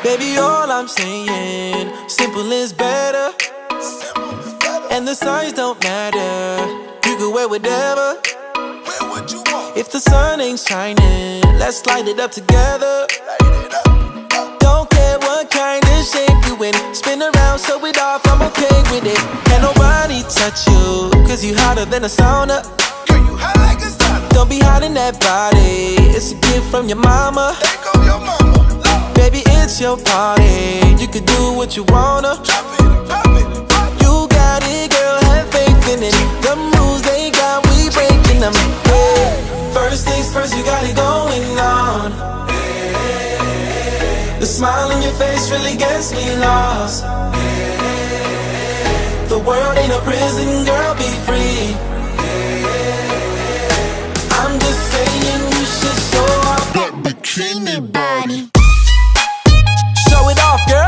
Baby, all I'm saying, simple is better. And the signs don't matter. You can wear whatever. If the sun ain't shining, let's light it up together. Don't care what kind of shape you in. Spin around, show it off, I'm okay with it. Can't nobody touch you, cause you hotter than a sauna. Girl, you hot like a sauna. Don't be hiding that body, it's a gift from your mama. There go your mama. Baby, it's your party, you can do what you wanna. Drop it, drop it, drop it. You got it, girl, have faith in it. The moves they got, we breaking them. Yeah. First things first, you got it going on. The smile on your face really gets me lost. The world ain't a prison, girl, be free. I'm just saying you should show off that bikini body. Show it off, girl.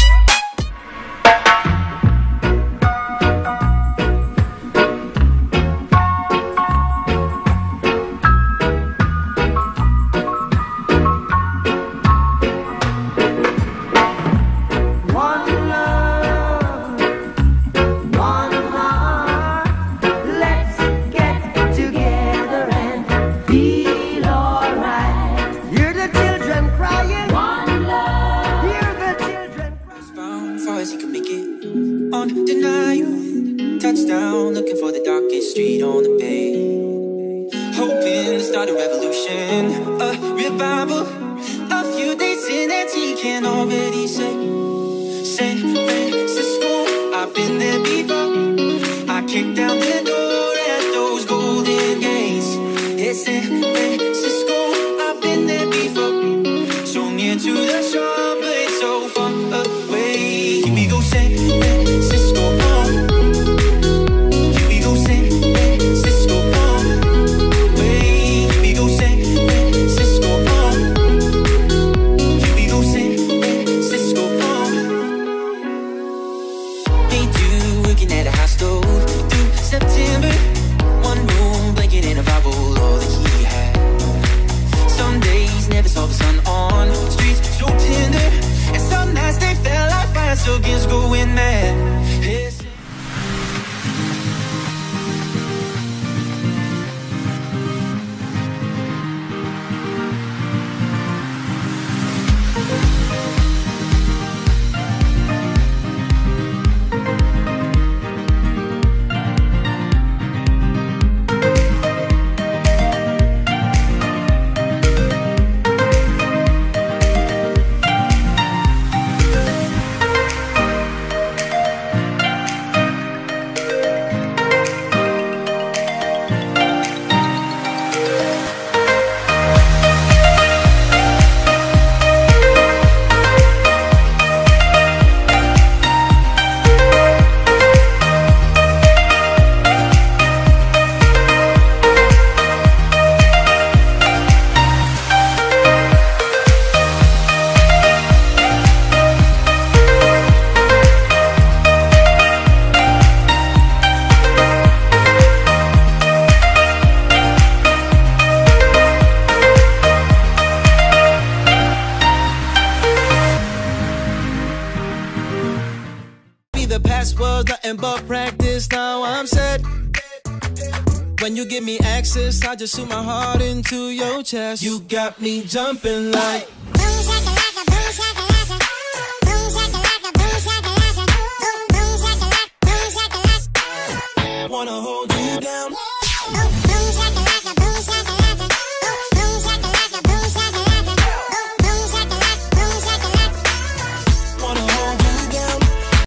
Touchdown, looking for the darkest street on the bay. Hoping to start a revolution, a revival. A few days in and he can already say San Francisco, I've been there before. I kicked down the door at those golden gates. It's San Francisco, I've been there before. So near to the shore, but it's so far away. Here we go, San Francisco. September, one room, blanket and a Bible, all that he had. Some days never saw the sun on streets so tender, and some nights they felt like fire, so against going mad. Yes. The past was nothing but practice, now I'm set. When you give me access, I just shoot my heart into your chest. You got me jumping like boom shakalaka, boom shakalaka, boom shakalaka, boom shakalaka, boom shakalaka, boom shakalaka. wanna hold you down. Boom shakalaka.